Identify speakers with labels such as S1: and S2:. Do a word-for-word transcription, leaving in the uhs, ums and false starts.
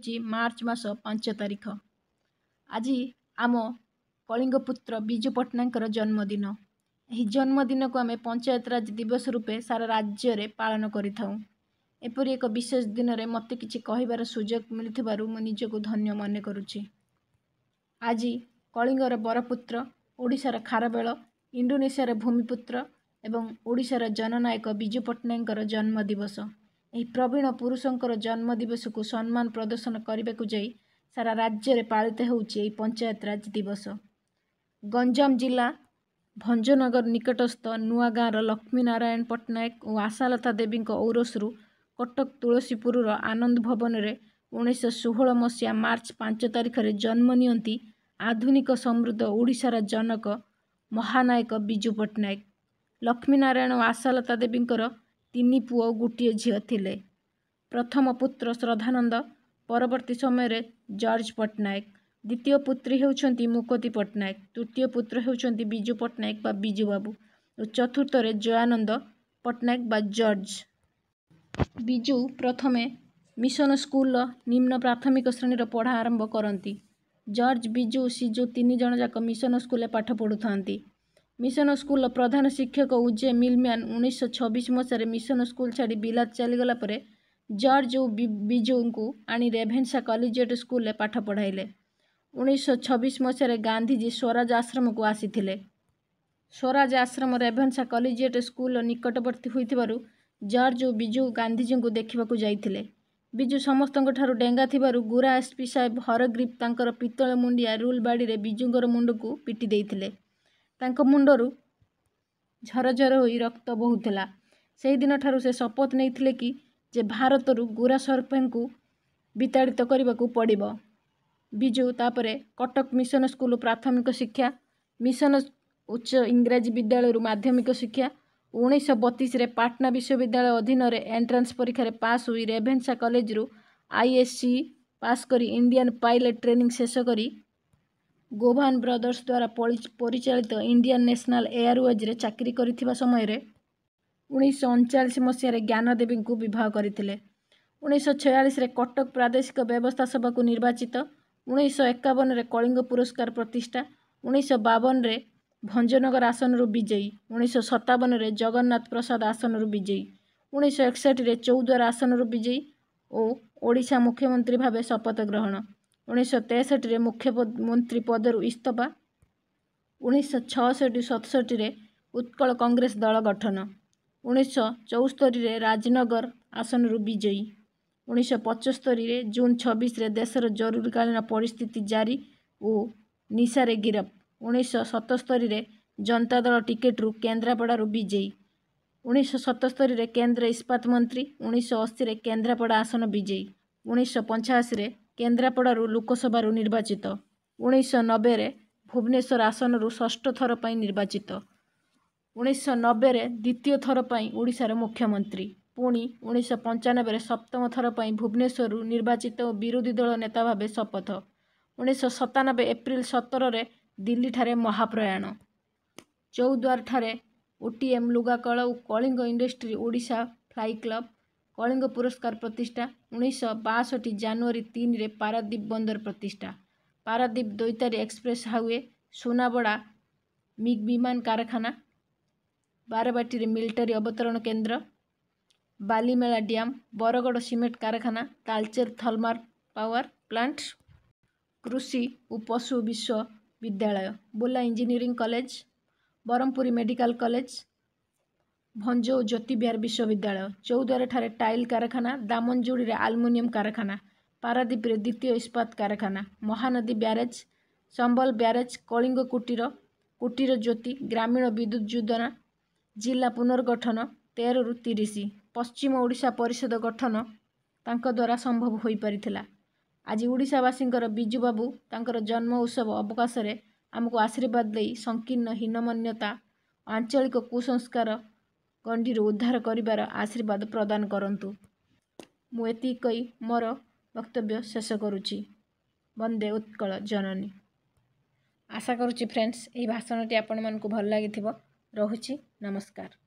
S1: ହେଉଛି ମାର୍ଚ୍ଚ ମାସ ପାଞ୍ଚ ତାରିଖ। ଆଜି ଆମ କଳିଙ୍ଗପୁତ୍ର ବିଜୁ ପଟ୍ଟନାୟକଙ୍କର ଜନ୍ମଦିନ। ଏହି ଜନ୍ମଦିନକୁ ଆମେ ପଞ୍ଚାୟତରାଜ ଦିବସ ରୂପେ ସାରା ରାଜ୍ୟରେ ପାଳନ କରିଥାଉ। ଏପରି ଏକ ବିଶେଷ ଦିନରେ ମୋତେ କିଛି କହିବାର ସୁଯୋଗ ମିଳିଥିବାରୁ ମୁଁ ନିଜକୁ ଧନ୍ୟ ମନେ କରୁଛି। ଆଜି କଳିଙ୍ଗର ବରପୁତ୍ର, ଓଡ଼ିଶାର ଖାରବେଳ, ଇଣ୍ଡୋନେସିଆର ଭୂମିପୁତ୍ର ଏବଂ ଓଡ଼ିଶାର ଜନନାୟକ ବିଜୁ ପଟ୍ଟନାୟକଙ୍କର ଜନ୍ମ ଦିବସ। ଏହି ପ୍ରବୀଣ ପୁରୁଷଙ୍କର ଜନ୍ମ ଦିବସକୁ ସମ୍ମାନ ପ୍ରଦର୍ଶନ କରିବାକୁ ଯାଇ ସାରା ରାଜ୍ୟରେ ପାଳିତ ହେଉଛି ଏହି ପଞ୍ଚାୟତରାଜ ଦିବସ। ଗଞ୍ଜାମ ଜିଲ୍ଲା ଭଞ୍ଜନଗର ନିକଟସ୍ଥ ନୂଆଗାଁର ଲକ୍ଷ୍ମୀନାରାୟଣ ପଟ୍ଟନାୟକ ଓ ଆଶାଲତା ଦେବୀଙ୍କ ଔରସରୁ କଟକ ତୁଳସୀପୁରର ଆନନ୍ଦ ଭବନରେ ଉଣେଇଶହ ଷୋହଳ ମସିହା ମାର୍ଚ୍ଚ ପାଞ୍ଚ ତାରିଖରେ ଜନ୍ମ ନିଅନ୍ତି ଆଧୁନିକ ସମୃଦ୍ଧ ଓଡ଼ିଶାର ଜନକ ମହାନାୟକ ବିଜୁ ପଟ୍ଟନାୟକ। ଲକ୍ଷ୍ମୀନାରାୟଣ ଓ ଆଶାଲତା ଦେବୀଙ୍କର ତିନି ପୁଅ ଓ ଗୋଟିଏ ଝିଅ ଥିଲେ। ପ୍ରଥମ ପୁତ୍ର ଶ୍ରଦ୍ଧାନନ୍ଦ, ପରବର୍ତ୍ତୀ ସମୟରେ ଜର୍ଜ ପଟ୍ଟନାୟକ। ଦ୍ୱିତୀୟ ପୁତ୍ରୀ ହେଉଛନ୍ତି ମୁକତି ପଟ୍ଟନାୟକ। ତୃତୀୟ ପୁତ୍ର ହେଉଛନ୍ତି ବିଜୁ ପଟ୍ଟନାୟକ ବା ବିଜୁ ବାବୁ ଓ ଚତୁର୍ଥରେ ଜୟାନନ୍ଦ ପଟ୍ଟନାୟକ ବା ଜର୍ଜ। ବିଜୁ ପ୍ରଥମେ ମିଶନ ସ୍କୁଲର ନିମ୍ନ ପ୍ରାଥମିକ ଶ୍ରେଣୀର ପଢ଼ା ଆରମ୍ଭ କରନ୍ତି। ଜର୍ଜ, ବିଜୁ ଓ ସିଜୁ ତିନି ଜଣ ଯାକ ମିଶନ ସ୍କୁଲରେ ପାଠ ପଢ଼ୁଥାନ୍ତି। ମିଶନ ସ୍କୁଲର ପ୍ରଧାନ ଶିକ୍ଷକ ଉଜେ ମିଲମ୍ୟାନ୍ ଉଣେଇଶହ ଛବିଶ ମସିହାରେ ମିଶନ ସ୍କୁଲ ଛାଡ଼ି ବିଲାତ ଚାଲିଗଲା ପରେ ଜର୍ଜ ଓ ବିଜୁଙ୍କୁ ଆଣି ରେଭେନ୍ସା କଲିଜିଏଟ ସ୍କୁଲରେ ପାଠ ପଢ଼ାଇଲେ। ଉଣେଇଶହ ଛବିଶ ମସିହାରେ ଗାନ୍ଧିଜୀ ସ୍ୱରାଜ ଆଶ୍ରମକୁ ଆସିଥିଲେ। ସ୍ୱରାଜ ଆଶ୍ରମ ରେଭେନ୍ସା କଲିଜିଏଟ ସ୍କୁଲର ନିକଟବର୍ତ୍ତୀ ହୋଇଥିବାରୁ ଜର୍ଜ ଓ ବିଜୁ ଗାନ୍ଧିଜୀଙ୍କୁ ଦେଖିବାକୁ ଯାଇଥିଲେ। ବିଜୁ ସମସ୍ତଙ୍କଠାରୁ ଡେଙ୍ଗା ଥିବାରୁ ଗୁରା ଏସପି ସାହେବ ହରଗ୍ରିପ ତାଙ୍କର ପିତ୍ତଳ ମୁଣ୍ଡିଆ ରୁଲ ବାଡ଼ିରେ ବିଜୁଙ୍କର ମୁଣ୍ଡକୁ ପିଟି ଦେଇଥିଲେ। ତାଙ୍କ ମୁଣ୍ଡରୁ ଝରଝର ହୋଇ ରକ୍ତ ବହୁଥିଲା। ସେହିଦିନଠାରୁ ସେ ଶପଥ ନେଇଥିଲେ କି ଯେ ଭାରତରୁ ଗୁରା ସରପେଙ୍କୁ ବିତାଡ଼ିତ କରିବାକୁ ପଡ଼ିବ। ବିଜୁ ତାପରେ କଟକ ମିଶନ ସ୍କୁଲ ପ୍ରାଥମିକ ଶିକ୍ଷା, ମିଶନ ଉଚ୍ଚ ଇଂରାଜୀ ବିଦ୍ୟାଳୟରୁ ମାଧ୍ୟମିକ ଶିକ୍ଷା, ଉଣେଇଶହ ବତିଶରେ ପାଟନା ବିଶ୍ୱବିଦ୍ୟାଳୟ ଅଧୀନରେ ଏଣ୍ଟ୍ରାନ୍ସ ପରୀକ୍ଷାରେ ପାସ୍ ହୋଇ ରେଭେନ୍ସା କଲେଜରୁ ଆଇ ଏସ୍ ସି ପାସ୍ କରି ଇଣ୍ଡିଆନ ପାଇଲଟ ଟ୍ରେନିଂ ଶେଷ କରି ଗୋଭାନ ବ୍ରଦର୍ସ ଦ୍ୱାରା ପରିଚାଳିତ ଇଣ୍ଡିଆନ ନ୍ୟାସନାଲ ଏୟାରୱେଜରେ ଚାକିରି କରିଥିବା ସମୟରେ ଉଣେଇଶହ ଅଣଚାଳିଶ ମସିହାରେ ଜ୍ଞାନଦେବୀଙ୍କୁ ବିବାହ କରିଥିଲେ। ଉଣେଇଶହ ଛୟାଳିଶରେ କଟକ ପ୍ରାଦେଶିକ ବ୍ୟବସ୍ଥା ସଭାକୁ ନିର୍ବାଚିତ। ଉଣେଇଶହ ଏକାବନରେ କଳିଙ୍ଗ ପୁରସ୍କାର ପ୍ରତିଷ୍ଠା। ଉଣେଇଶହ ବାବନରେ ଭଞ୍ଜନଗର ଆସନରୁ ବିଜୟୀ। ଉଣେଇଶହ ସତାବନରେ ଜଗନ୍ନାଥ ପ୍ରସାଦ ଆସନରୁ ବିଜୟୀ। ଉଣେଇଶହ ଏକଷଠିରେ ଚୌଦ୍ୱାର ଆସନରୁ ବିଜୟୀ ଓ ଓଡ଼ିଶା ମୁଖ୍ୟମନ୍ତ୍ରୀ ଭାବେ ଶପଥ ଗ୍ରହଣ। ଉଣେଇଶହ ତେଷଠିରେ ମୁଖ୍ୟମନ୍ତ୍ରୀ ପଦରୁ ଇସ୍ତଫା। ଉଣେଇଶହ ଛଅଷଠି ସତଷଠିରେ ଉତ୍କଳ କଂଗ୍ରେସ ଦଳ ଗଠନ। ଉଣେଇଶହ ଚଉସ୍ତରୀରେ ରାଜନଗର ଆସନରୁ ବିଜୟୀ। ଉଣେଇଶହ ପଚସ୍ତରୀରେ ଜୁନ୍ ଛବିଶରେ ଦେଶର ଜରୁରୀକାଳୀନ ପରିସ୍ଥିତି ଜାରି ଓ ନିଶାରେ ଗିରଫ। ଉଣେଇଶହ ସତସ୍ତରୀରେ ଜନତା ଦଳ ଟିକେଟରୁ କେନ୍ଦ୍ରାପଡ଼ାରୁ ବିଜୟୀ। ଉଣେଇଶହ ସତସ୍ତରୀରେ କେନ୍ଦ୍ର ଇସ୍ପାତ ମନ୍ତ୍ରୀ। ଉଣେଇଶହ ଅଶୀରେ କେନ୍ଦ୍ରାପଡ଼ା ଆସନ ବିଜୟୀ। ଉଣେଇଶହ ପଞ୍ଚାଅଶୀରେ କେନ୍ଦ୍ରାପଡ଼ାରୁ ଲୋକସଭାରୁ ନିର୍ବାଚିତ। ଉଣେଇଶହ ନବେରେ ଭୁବନେଶ୍ୱର ଆସନରୁ ଷଷ୍ଠ ଥର ପାଇଁ ନିର୍ବାଚିତ। ଉଣେଇଶହ ନବେରେ ଦ୍ୱିତୀୟ ଥର ପାଇଁ ଓଡ଼ିଶାର ମୁଖ୍ୟମନ୍ତ୍ରୀ। ପୁଣି ଉଣେଇଶହ ପଞ୍ଚାନବେରେ ସପ୍ତମ ଥର ପାଇଁ ଭୁବନେଶ୍ୱରରୁ ନିର୍ବାଚିତ ଓ ବିରୋଧୀ ଦଳ ନେତା ଭାବେ ଶପଥ। ଉଣେଇଶହ ସତାନବେ ଏପ୍ରିଲ ସତରରେ ଦିଲ୍ଲୀଠାରେ ମହାପ୍ରୟାଣ। ଚୌଦ୍ୱାରଠାରେ ଓ ଟି ଏମ୍ ଲୁଗାକଳ ଓ Kalinga industry Odisha fly club. Kalinga ପୁରସ୍କାର ପ୍ରତିଷ୍ଠା। ଉଣେଇଶହ ବାଷଠି ଜାନୁଆରୀ ତିନିରେ ପାରାଦୀପ ବନ୍ଦର ପ୍ରତିଷ୍ଠା। Paradip Daitari express highway. Sunabeda MiG ବିମାନ କାରଖାନା। ବାରବାଟୀରେ ମିଲିଟାରୀ ଅବତରଣ କେନ୍ଦ୍ର। ବାଲିମେଳା ଡ୍ୟାମ। ବରଗଡ଼ ସିମେଣ୍ଟ କାରଖାନା। Talcher thermal power plant. କୃଷି ଓ ପଶୁ ବିଶ୍ୱବିଦ୍ୟାଳୟ। Burla engineering college. Brahmapur medical college. Bhanja ଓ ଜ୍ୟୋତି ବିହାର ବିଶ୍ୱବିଦ୍ୟାଳୟ। ଚୌଦ୍ୱାରଠାରେ ଟାଇଲ କାରଖାନା। ଦାମନଯୋଡ଼ିରେ ଆଲୁମିନିୟମ କାରଖାନା। ପାରାଦୀପରେ ଦ୍ୱିତୀୟ ଇସ୍ପାତ କାରଖାନା। ମହାନଦୀ ବ୍ୟାରେଜ। ସମ୍ବଲ ବ୍ୟାରେଜ। କଳିଙ୍ଗ କୁଟୀର। କୁଟୀର ଜ୍ୟୋତି। ଗ୍ରାମୀଣ ବିଦ୍ୟୁତ ଯୋଜନା। ଜିଲ୍ଲା ପୁନର୍ଗଠନ ତେରରୁ ତିରିଶ। ପଶ୍ଚିମ ଓଡ଼ିଶା ପରିଷଦ ଗଠନ ତାଙ୍କ ଦ୍ୱାରା ସମ୍ଭବ ହୋଇପାରିଥିଲା। ଆଜି ଓଡ଼ିଶାବାସୀଙ୍କର ବିଜୁବାବୁ ତାଙ୍କର ଜନ୍ମ ଉତ୍ସବ ଅବକାଶରେ ଆମକୁ ଆଶୀର୍ବାଦ ଦେଇ ସଂକୀର୍ଣ୍ଣ ହୀନମନ୍ୟତା ଓ ଆଞ୍ଚଳିକ କୁସଂସ୍କାର ଗଣ୍ଡିରୁ ଉଦ୍ଧାର କରିବାର ଆଶୀର୍ବାଦ ପ୍ରଦାନ କରନ୍ତୁ। ମୁଁ ଏତିକି କହି ମୋର ବକ୍ତବ୍ୟ ଶେଷ କରୁଛି। ବନ୍ଦେ ଉତ୍କଳ ଜନନୀ। ଆଶା କରୁଛି ଫ୍ରେଣ୍ଡସ୍ ଏହି ଭାଷଣଟି ଆପଣମାନଙ୍କୁ ଭଲ ଲାଗିଥିବ। ରହୁଛି, ନମସ୍କାର।